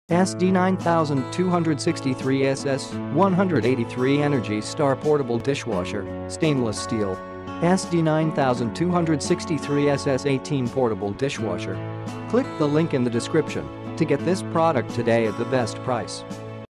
SD-9263SS 183 Energy Star Portable Dishwasher, Stainless Steel. SD-9263SS 18 Portable Dishwasher. Click the link in the description to get this product today at the best price.